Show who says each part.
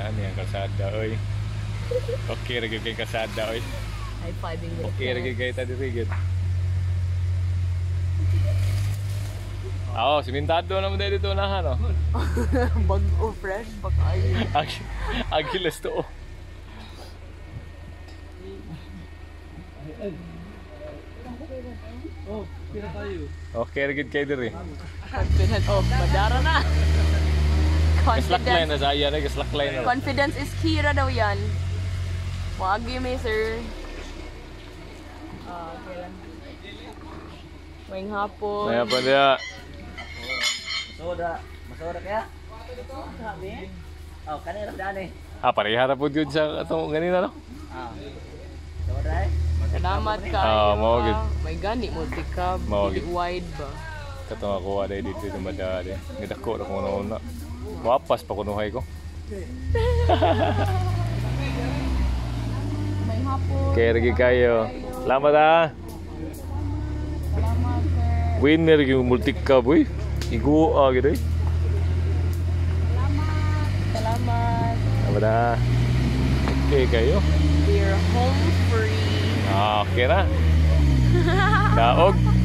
Speaker 1: Ani ang kalsada oy. Okay ra gyud kay kalsada oy.
Speaker 2: High-fiving with
Speaker 1: Okay ra gyud kay ta diri gyud. Oh, simentado na mo dito na no.
Speaker 2: Bag-o fresh baka ay.
Speaker 1: Agilas to.
Speaker 3: Oh, pila tayo.
Speaker 1: Okay ra gyud kay diri.
Speaker 2: Confident. Oh, madara na.
Speaker 1: Slackline na saya na, slackline na.
Speaker 2: Confidence is key ra daw yan. Wagi me, sir. Okay lang. Ngayong hapon.
Speaker 1: Maya pa dia.
Speaker 3: Masoda kaya? Sabi? Oh, kanina daan eh.
Speaker 1: Pareha ra pud gyud sa atong ganina no.
Speaker 3: Soda eh.
Speaker 2: Salamat ka.
Speaker 1: Mao gyud.
Speaker 2: May gani multi-cab, wide ba.
Speaker 1: Katong ako aday dito sa madali. Ngidako ra ko una. Wapas pa kunuhay ko.
Speaker 2: May hapon.
Speaker 1: Kaya lagi kayo. Salamat ah.
Speaker 2: Salamat, sir.
Speaker 1: Winner yung multi-cab boy. Igu gitu.
Speaker 2: Salamat.
Speaker 1: Salamat ah. Okay kayo.
Speaker 2: We're home free.
Speaker 1: Okay na. Daog.